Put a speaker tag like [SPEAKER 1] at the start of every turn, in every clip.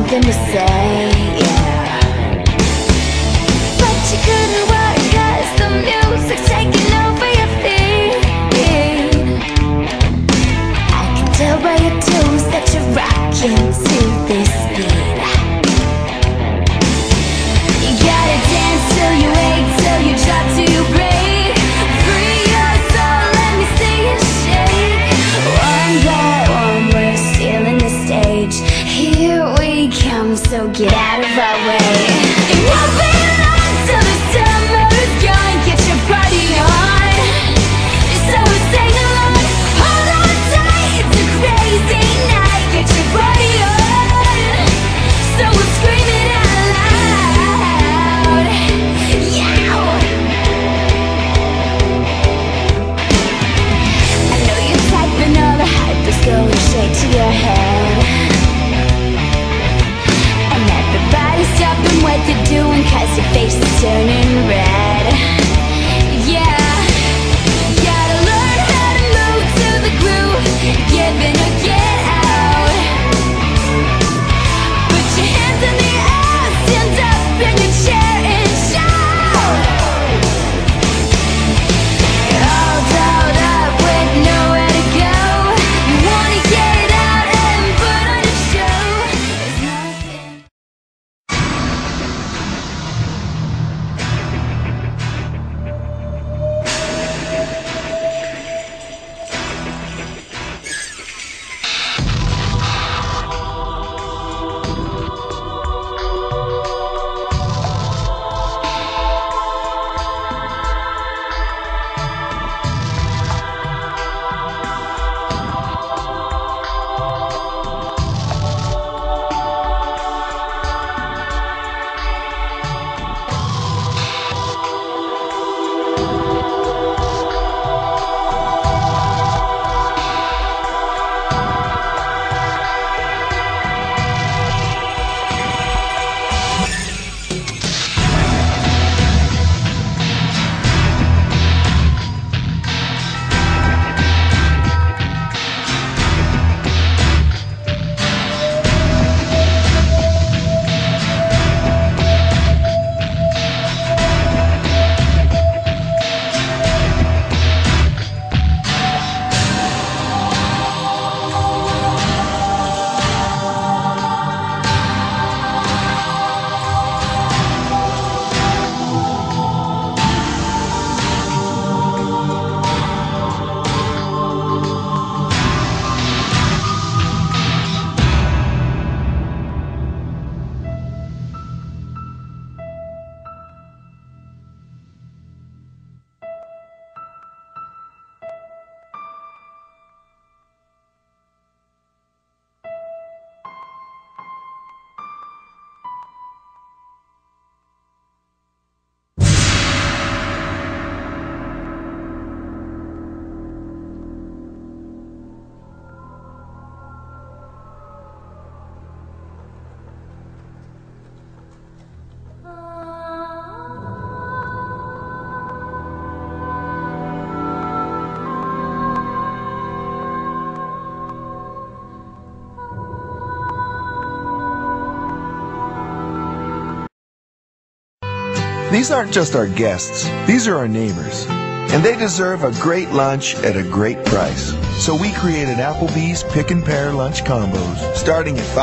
[SPEAKER 1] something to say, yeah. But you couldn't work 'cause the music's taking over your feet. I can tell by your toes that you're rocking to this beat. You gotta dance till you wake, till you drop, till you break. Free your soul, let me see you shake. One by one we're stealing the stage. Here we come, so get out of our way. It won't be long till the summer's gone. Get your party on, so sing along. Hold on tight, it's a crazy night. Get your party on, so we'll scream it out loud. Yeah. I know you're typing, all the hype is going straight to your head. And everybody's stopping what they're doing 'cause your face is turning red. Yeah, gotta learn how to move to the groove. Give in or get out. Put your hands in the air, stand up in your chair and shout. All dolled up with nowhere to go. You wanna get out and put on a show. There's nothing.
[SPEAKER 2] These aren't just our guests, these are our neighbors. And they deserve a great lunch at a great price. So we created Applebee's Pick and Pair Lunch Combos, starting at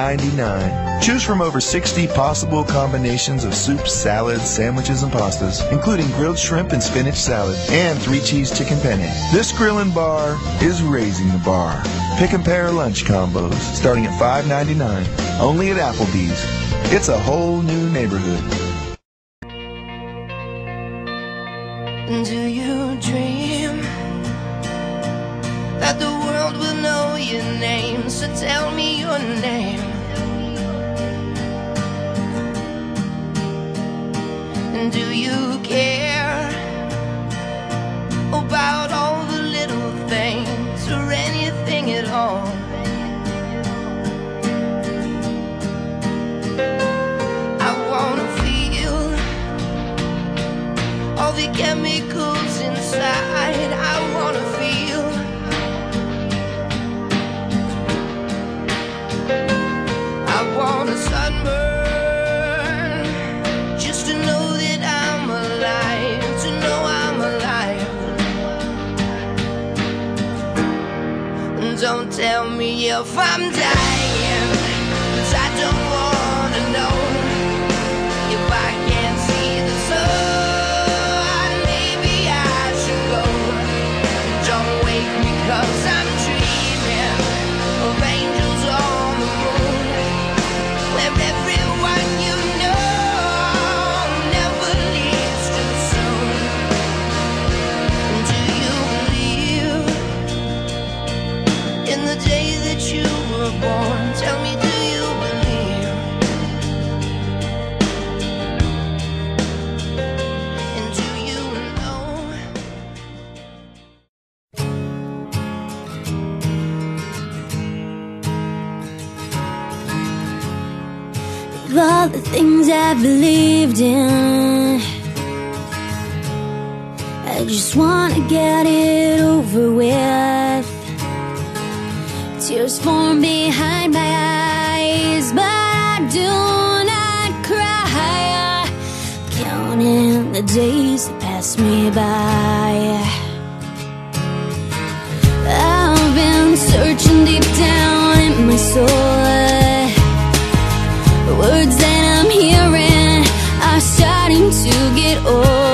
[SPEAKER 2] $5.99. Choose from over 60 possible combinations of soups, salads, sandwiches, and pastas, including grilled shrimp and spinach salad, and 3-cheese chicken penne. This grill and bar is raising the bar. Pick and Pair Lunch Combos, starting at $5.99, only at Applebee's. It's a whole new neighborhood.
[SPEAKER 3] Do you dream that the world will know your name? So tell me your name. And do you care about all the little things or anything at all? I wanna feel all the chemicals inside. I wanna feel I want a sunburn, just to know that I'm alive, to know I'm alive. And don't tell me if I'm dying, 'cause I don't wanna know. If I can't see the sun, maybe I should go. Don't wake me 'cause I'm dreaming of angels on the moon, where everyone you know never leaves too soon. Do you believe in the day that you were born? Tell me, do you believe? And do you know?
[SPEAKER 1] Of all the things I believed in, I just wanna get it over with. Tears form behind my eyes, but I do not cry. Counting the days that pass me by. I've been searching deep down in my soul. The words that I'm hearing are starting to get old.